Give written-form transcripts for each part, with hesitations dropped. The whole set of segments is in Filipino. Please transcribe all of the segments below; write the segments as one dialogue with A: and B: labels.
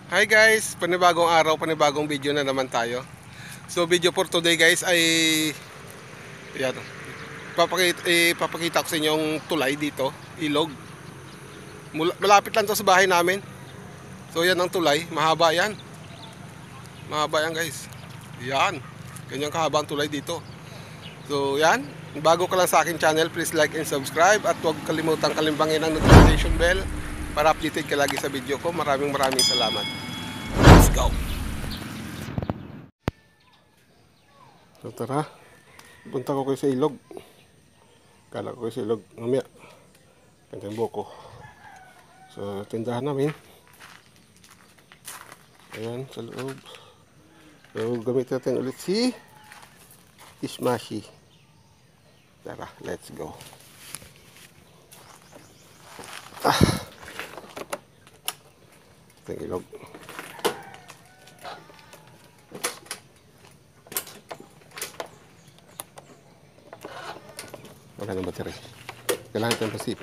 A: Hi guys, panibagong araw, panibagong video na naman tayo. So video for today guys ay yan, ipapakita ko sa inyo yung tulay dito, ilog. Malapit lang to sa bahay namin. So yan ang tulay, mahaba yan. Mahaba yan guys. Yan, ganyan kahaba ang tulay dito. So yan, bago ka lang sa akin channel, please like and subscribe. At huwag kalimutang kalimbangin ang notification bell para updated ka lagi sa video ko. Maraming salamat. Let's go. So tara, punta ko kayo sa ilog. Kala ko kayo sa ilog mamaya. Kantang buko. So tindahan namin. Ayan sa loob. So gamit natin ulit si Ismashi. Tara, let's go. Ito yung ilog. Wala ng battery. Kailangan itong pasipa.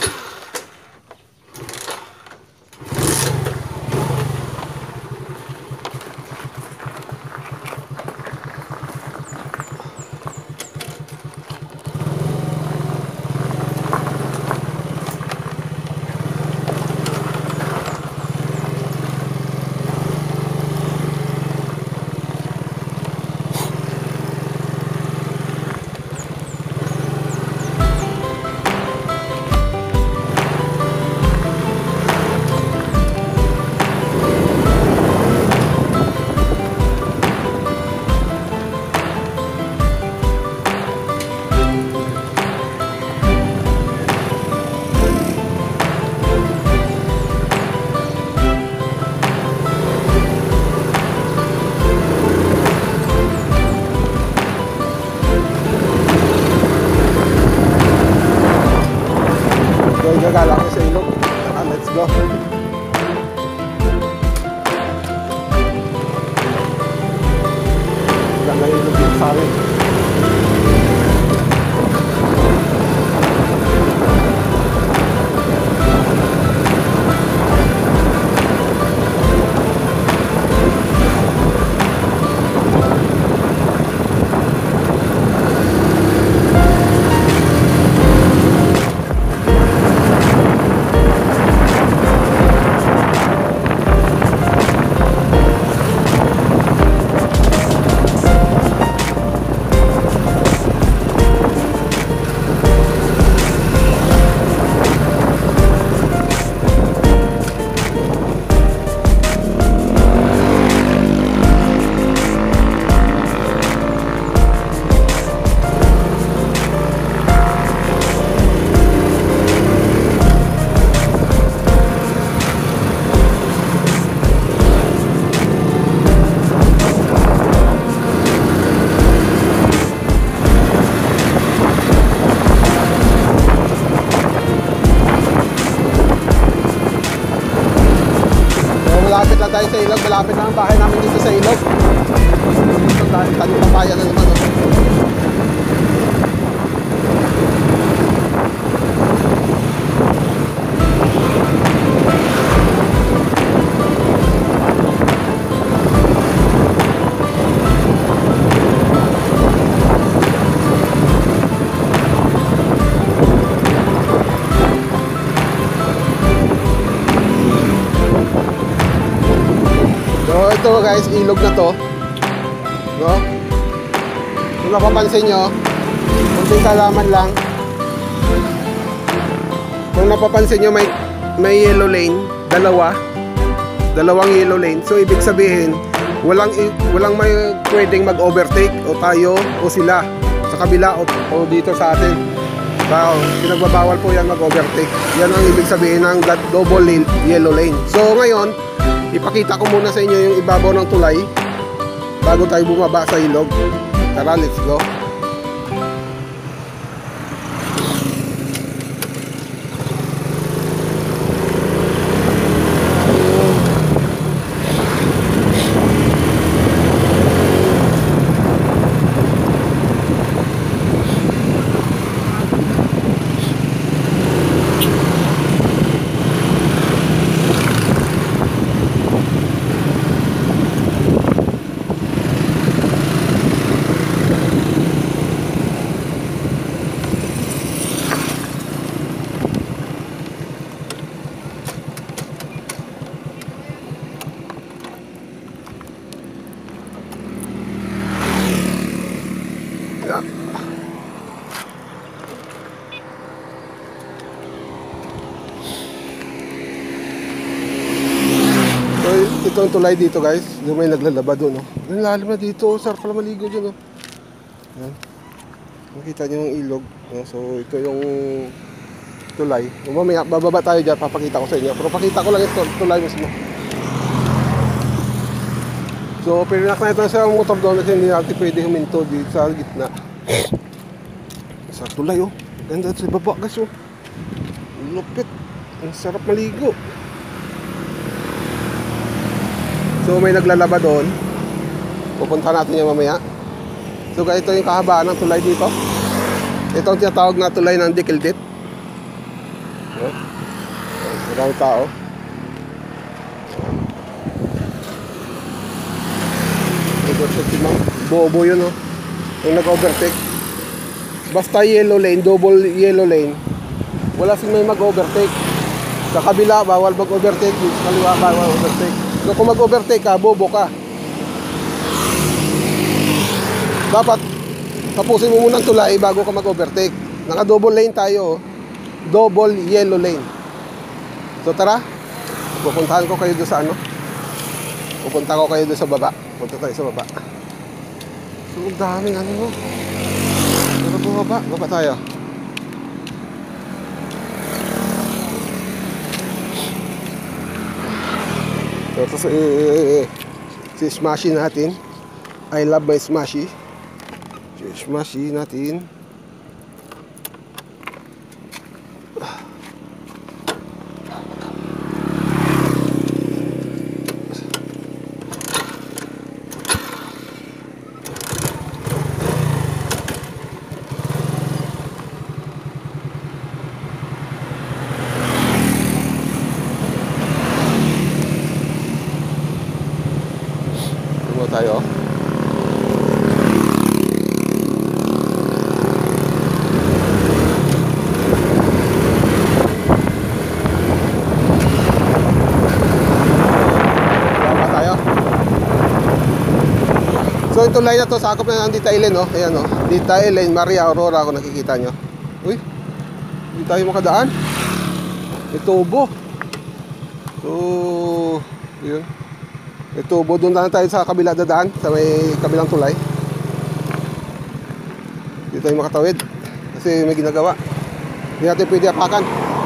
A: Gagala ko sa ilog. Let's go. Ganda yung ilog dito sa amin. Malapit lang tayo sa ilog, malapit na ang bahay namin dito sa ilog. Dito tayo, tanong papaya na naman. So ito guys, ilog na to. No? Kung napapansin nyo, kunting kalaman lang. Kung napapansin nyo, may yellow lane, dalawang yellow lane. So ibig sabihin, walang may pwedeng mag-overtake o tayo o sila sa kabila o dito sa atin. So, pinagbabawal po yan mag-overtake. Yan ang ibig sabihin ng double lane, yellow lane. So ngayon, ipakita ko muna sa inyo yung ibabaw ng tulay bago tayo bumaba sa ilog. Tara, let's go. ito ang tulay dito guys. Yung may naglalaba doon. Oh. Ang lalim na dito. Sarap pala maligo dyan. Oh. Yan. Makita nyo yung ilog. Oh, so ito yung tulay. Mamaya bababa tayo dyan. Papakita ko sa inyo. Pero pakita ko lang ito tulay mismo. So pirinak na ito sa motor doon kasi hindi natin pwede huminto dito sa gitna. Sa tulay oh. Ganda sa baba guys oh. Lupit. Ang sarap maligo. So may naglalaba doon. Pupunta natin yung mamaya. So guys, ito yung kahabaan ng tulay dito. Ito ang tinatawag na tulay ng Dikildit. Maraming tao. Bobo yun oh. Yung nag-overtake. Basta yellow lane, double yellow lane, wala sing may mag-overtake. Sa kabila, bawal mag-overtake. Sa kaliwa, bawal overtake. So kung mag-overtake ka, bobo ka. Dapat tapusin mo muna ang tulay bago ka mag-overtake. Naka-double lane tayo. Double yellow lane. So tara, pupuntahan ko kayo doon sa ano. Pupunta ko kayo doon sa baba. Punta tayo sa baba. So ang daming ano mo. Tara bumaba, baba tayo. So ito si Smashy natin. I love my Smashy. Smashy natin. Tayo. So yung tulay na to, sakop na ng Dita Ellen, no? Ayan, no? Dita Ellen, Maria Aurora, kung nakikita nyo. Uy, hindi tayo makadaan. May tubo. So, yun. May tubo. Doon na tayo sa kabila dadaan, sa may kabilang tulay. Hindi tayo makatawid kasi may ginagawa. Hindi natin pwede apakan.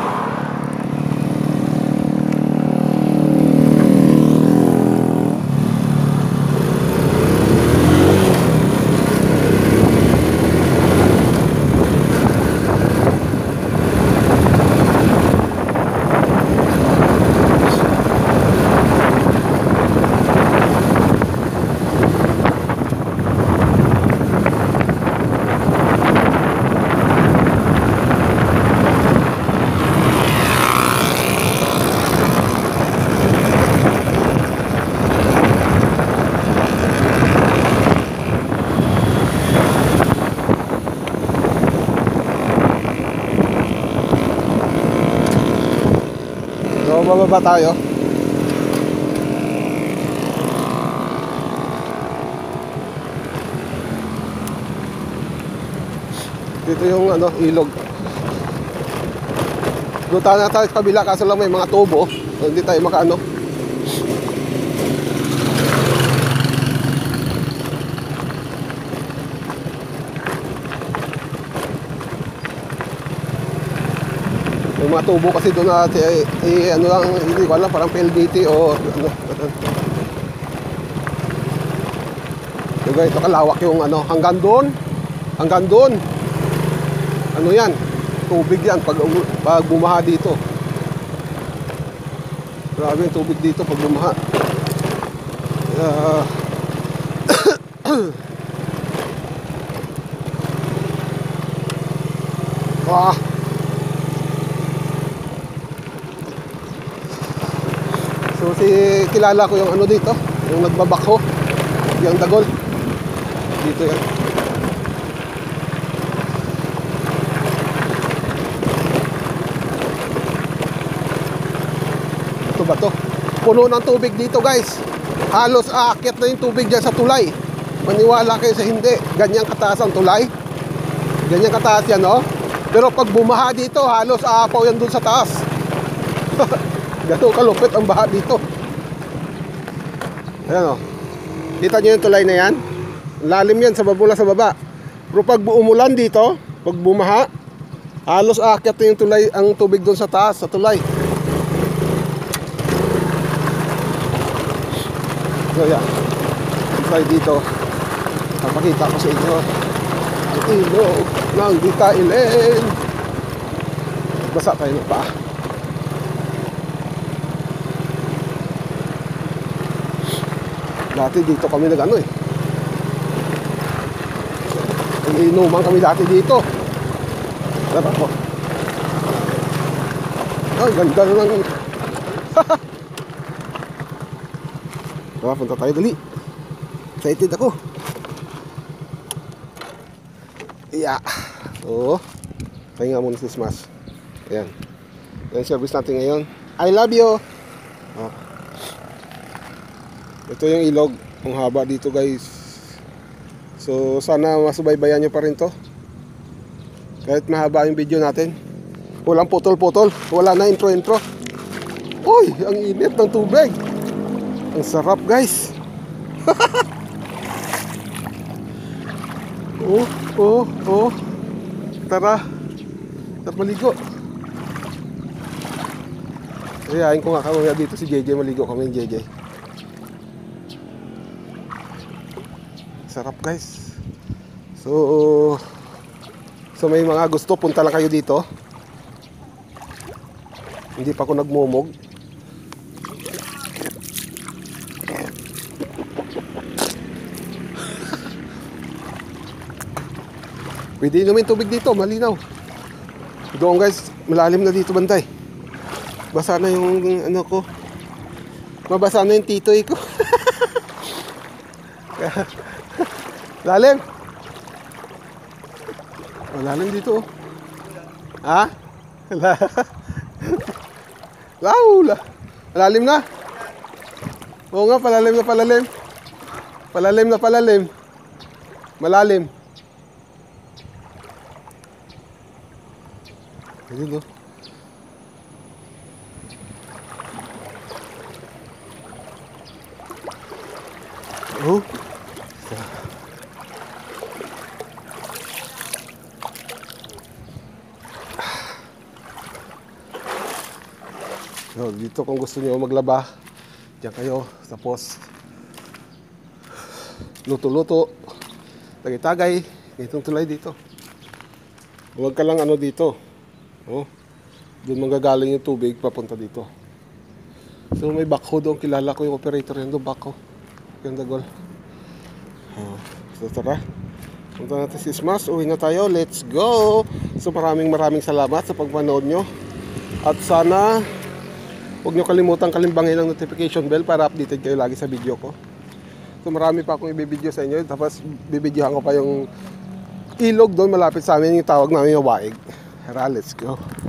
A: Bababa tayo. Dito yung ano, ilog. Doon tayo na tayo sa kabila kaso lang may mga tubo. So, hindi tayo makaano. May mga tubo kasi doon na ano lang, hindi ko alam, parang PLDT o ano. So guys, ito kalawak yung ano, hanggang doon. Hanggang doon. Ano yan? Tubig yan pag bumaha dito. Grabe yung tubig dito pag bumaha. So kilala ko yung ano dito, yung nagbabakho, yung dagol. Dito yan. Ito ba to? Puno ng tubig dito guys. Halos aakyat na yung tubig dyan sa tulay. Maniwala kayo sa hindi. Ganyang kataas ang tulay. Ganyang kataas yan, no? Pero pag bumaha dito, halos aapaw yan dun sa taas. Gato kalupit ang baha dito. Ayan o. Kita nyo yung tulay na yan? Lalim yan sa mula sa baba. Pero pag umulan dito, pag bumaha, halos aakyat na yung tulay, ang tubig doon sa taas, sa tulay. So yan, tulay dito. Papakita ko sa inyo ang ilog ng Dikailen. Basa tayo ng paa. Dati dito kami nag-ano eh. Inuman kami dati dito. Tara po. Ang ganda na lang. Tara, punta tayo dali. Excited ako. Yeah. So, tayo nga muna si Smash. Ayan. Ayan service natin ngayon. I love you. Oh. Ito yung ilog. Ang haba dito guys. So sana masubaybayan nyo pa rin to. Kahit mahaba yung video natin. Walang putol-putol. Wala na intro-intro. Uy, ang init ng tubig. Ang sarap guys. Oh. Tara. Tara maligo. Ayayin ko nga kami dito si JJ. Maligo kami ni JJ. Sarap guys. So may mga gusto, punta lang kayo dito. Hindi pa ako nagmumog. Pwede inumin tubig dito, malinaw. Doon guys, malalim na dito bantay. Basa na yung ano ko. Mabasa na yung titoy ko. Lalim. Oh, lalim dito. Ha? Laula. Lalim na. Oo nga, palalim na palalim. Palalim na palalim. Malalim. Ayun oh. Oh. So, dito kung gusto niyo maglaba, diyan kayo sa post. Luto-luto, tagay-tagay, itong tulay dito. Huwag ka lang ano dito. Oh, doon manggagaling yung tubig papunta dito. So may backhoe doon, kilala ko yung operator yan doon, backhoe. Yung dagol. Oh, so tara. Punta natin si Smash, uwi na tayo, let's go! So maraming salamat sa pagmanood nyo. At sana huwag nyo kalimutan kalimbangin ang notification bell para updated kayo lagi sa video ko. So marami pa akong i-video sa inyo. Tapos bibidyohan ko pa yung ilog doon malapit sa amin, yung tawag namin yung Waig. Tara, let's go.